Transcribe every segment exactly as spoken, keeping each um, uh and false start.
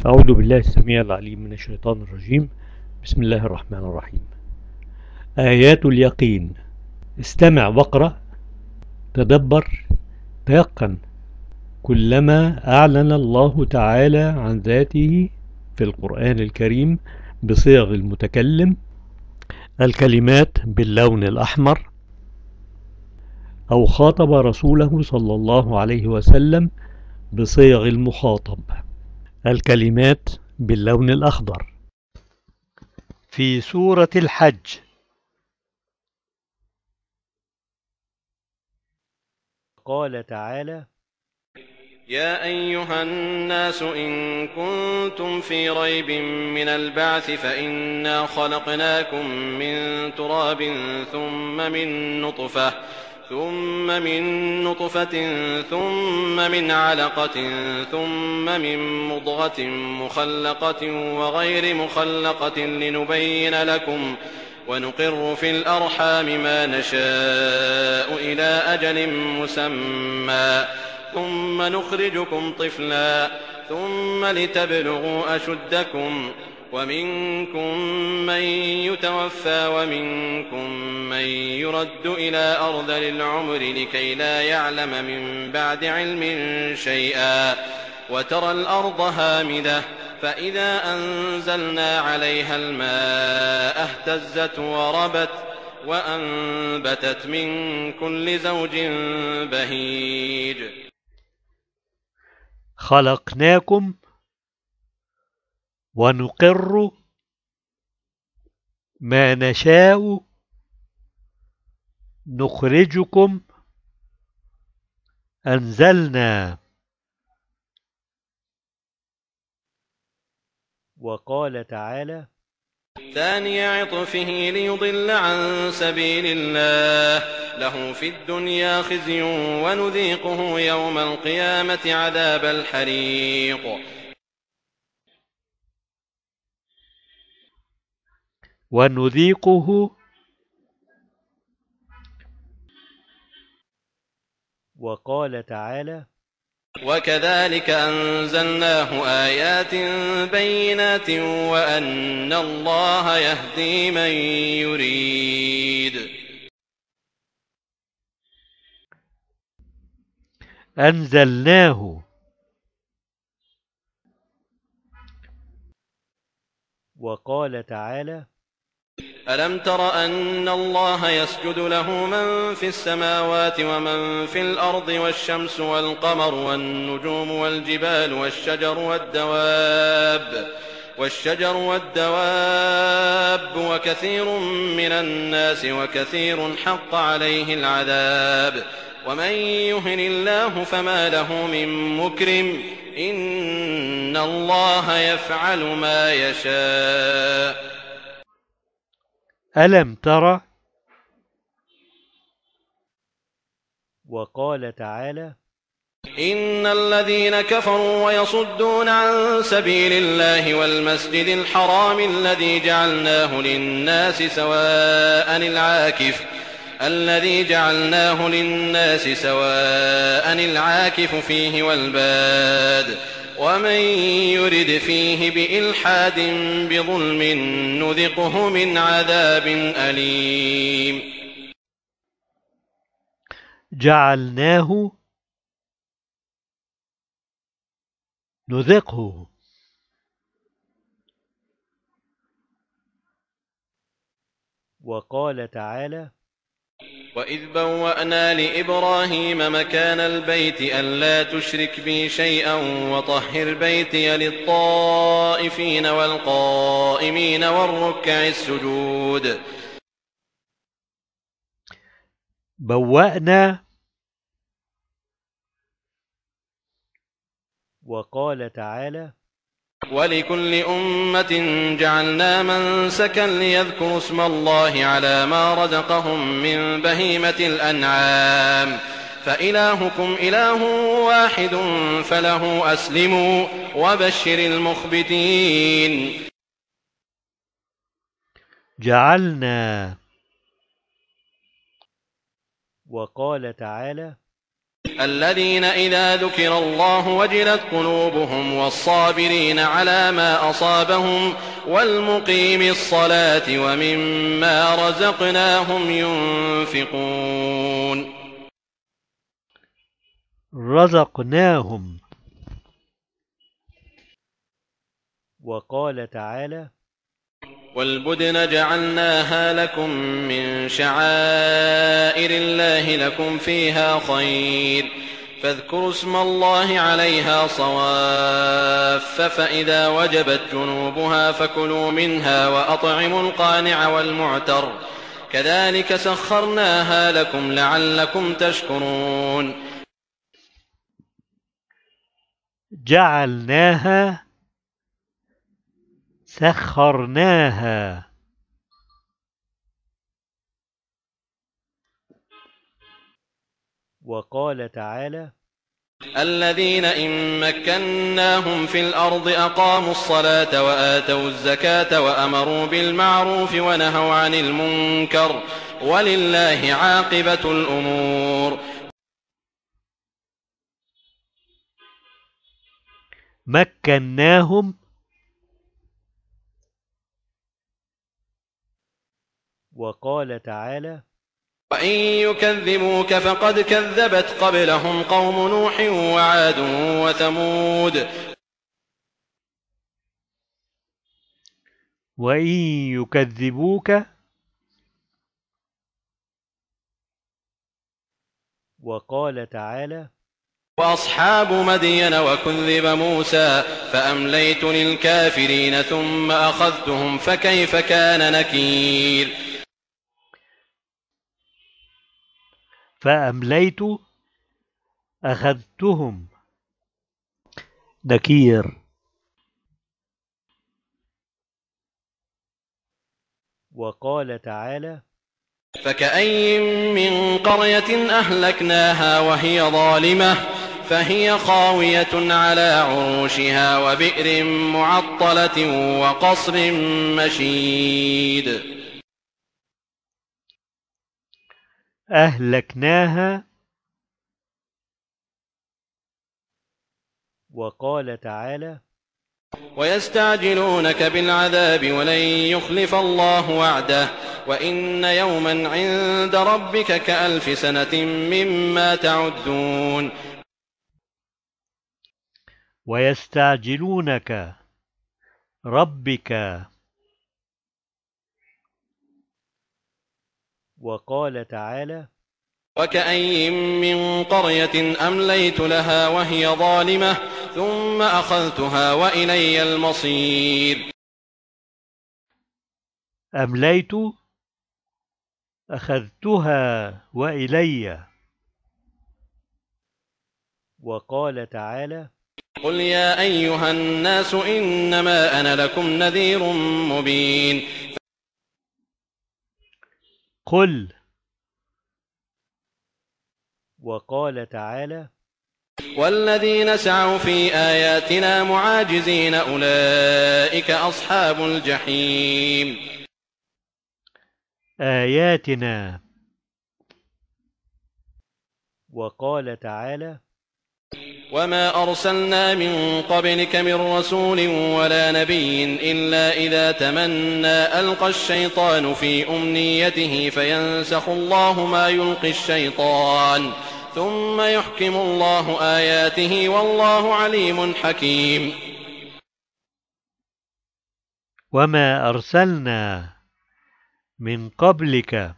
أعوذ بالله السميع العليم من الشيطان الرجيم. بسم الله الرحمن الرحيم. آيات اليقين. استمع واقرأ، تدبر، تيقن. كلما أعلن الله تعالى عن ذاته في القرآن الكريم بصيغ المتكلم، الكلمات باللون الأحمر، أو خاطب رسوله صلى الله عليه وسلم بصيغ المخاطب، الكلمات باللون الأخضر. في سورة الحج: قال تعالى: يا أيها الناس إن كنتم في ريب من البعث فإنا خلقناكم من تراب ثم من نطفة ثم من نطفة ثم من علقة ثم من مضغة مخلقة وغير مخلقة لنبين لكم ونقر في الأرحام ما نشاء إلى أجل مسمى ثم نخرجكم طفلا ثم لتبلغوا أشدكم ومنكم من يتوفى ومنكم من يرد إلى أرذل العمر لكي لا يعلم من بعد علم شيئا وترى الأرض هامدة فإذا أنزلنا عليها الماء اهتزت وربت وأنبتت من كل زوج بهيج. خلقناكم ونقر ما نشاء نخرجكم أنزلنا. وقال تعالى: ثاني عطفه ليضل عن سبيل الله له في الدنيا خزي ونذيقه يوم القيامة عذاب الحريق. ونذيقه. وقال تعالى: وكذلك أنزلناه آيات بينات وأن الله يهدي من يريد. أنزلناه. وقال تعالى: ألم تر أن الله يسجد له من في السماوات ومن في الأرض والشمس والقمر والنجوم والجبال والشجر والدواب والشجر والدواب وكثير من الناس وكثير حق عليه العذاب ومن يهن الله فما له من مكرم إن الله يفعل ما يشاء. ألم تر. وقال تعالى: إن الذين كفروا ويصدون عن سبيل الله والمسجد الحرام الذي جعلناه للناس سواء العاكف الذي جعلناه للناس سواء العاكف فيه والباد ومن يرد فيه بإلحاد بظلم نذقه من عذاب أليم. جعلناه نذقه. وقال تعالى: وإذ بوأنا لإبراهيم مكان البيت ألا تشرك بي شيئا وطهر بيتي للطائفين والقائمين والركع السجود. بوأنا. وقال تعالى: ولكل أمة جعلنا منسكا ليذكروا اسم الله على ما رزقهم من بهيمة الأنعام فإلهكم إله واحد فله أسلموا وبشر المخبتين. جعلنا. وقال تعالى: الذين إذا ذكر الله وجلت قلوبهم والصابرين على ما أصابهم والمقيم الصلاة ومما رزقناهم ينفقون. رزقناهم. وقال تعالى: والبدن جعلناها لكم من شعائر الله لكم فيها خير فاذكروا اسم الله عليها صواف فإذا وجبت جنوبها فكلوا منها وأطعموا القانع والمعتر كذلك سخرناها لكم لعلكم تشكرون. جعلناها سخرناها. وقال تعالى: الذين إن مكناهم في الأرض أقاموا الصلاة وآتوا الزكاة وأمروا بالمعروف ونهوا عن المنكر ولله عاقبة الأمور. مكناهم. وقال تعالى: وإن يكذبوك فقد كذبت قبلهم قوم نوح وعاد وثمود. وإن يكذبوك. وقال تعالى: وأصحاب مدين وكذب موسى فأمليت للكافرين ثم أخذتهم فكيف كان نكير. فأمليت أخذتهم نكير. وقال تعالى: فكأي من قرية أهلكناها وهي ظالمة فهي خاوية على عروشها وبئر معطلة وقصر مشيد. أهلكناها. وقال تعالى: ويستعجلونك بالعذاب ولن يخلف الله وعده وإن يوما عند ربك كألف سنة مما تعدون. ويستعجلونك ربك. وقال تعالى: وكأي من قرية أمليت لها وهي ظالمة ثم أخذتها وإلي المصير. أمليت أخذتها وإلي. وقال تعالى: قل يا أيها الناس إنما أنا لكم نذير مبين. قل. وقال تعالى: والذين سعوا في آياتنا معاجزين أولئك أصحاب الجحيم. آياتنا. وقال تعالى: وما أرسلنا من قبلك من رسول ولا نبي إلا إذا تمنى ألقى الشيطان في أمنيته فينسخ الله ما يلقي الشيطان ثم يحكم الله آياته والله عليم حكيم. وما أرسلنا من قبلك.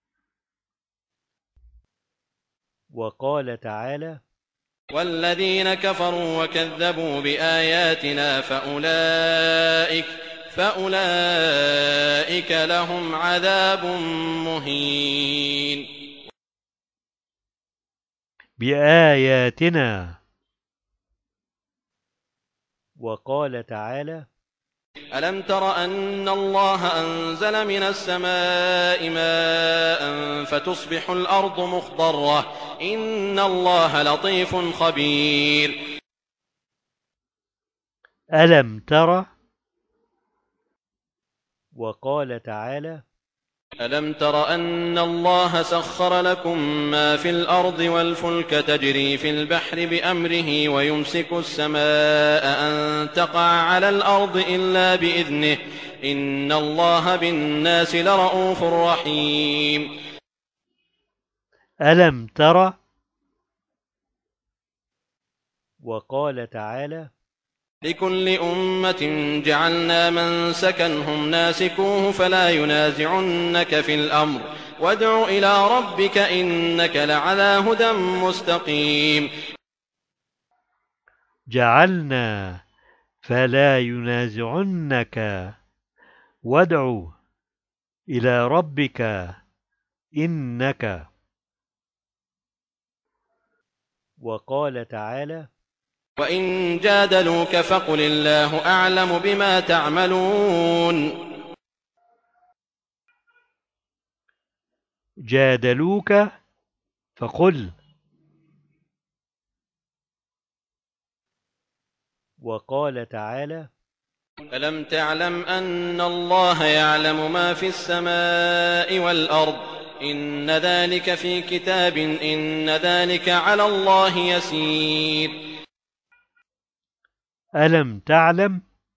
وقال تعالى: والذين كفروا وكذبوا بآياتنا فأولئك فأولئك لهم عذاب مهين. بآياتنا. وقال تعالى: ألم تر أن الله أنزل من السماء ماء فتصبح الأرض مخضرة إن الله لطيف خبير. ألم تر. وقال تعالى: ألم تر أن الله سخر لكم ما في الأرض والفلك تجري في البحر بأمره ويمسك السماء أن تقع على الأرض إلا بإذنه إن الله بالناس لرءوف رحيم. ألم تر. وقال تعالى: لكل أمة جعلنا منسكا هم ناسكوه فلا ينازعنك في الأمر وادع إلى ربك إنك لعلى هدى مستقيم. جعلنا فلا ينازعنك وادع إلى ربك إنك. وقال تعالى: وإن جادلوك فقل الله أعلم بما تعملون. جادلوك فقل. وقال تعالى: ألم تعلم أن الله يعلم ما في السماء والأرض إن ذلك في كتاب إن ذلك على الله يسير. ألم تعلم.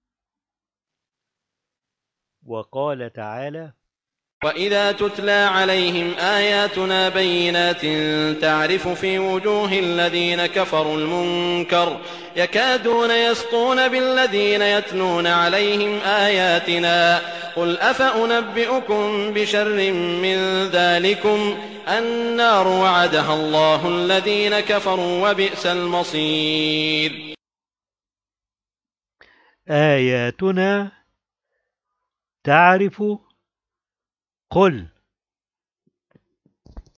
وقال تعالى: وإذا تتلى عليهم آياتنا بينات تعرف في وجوه الذين كفروا المنكر يكادون يسطون بالذين يتلون عليهم آياتنا قل أفأنبئكم بشر من ذلكم النار وعدها الله الذين كفروا وبئس المصير. آياتنا تعرف. قل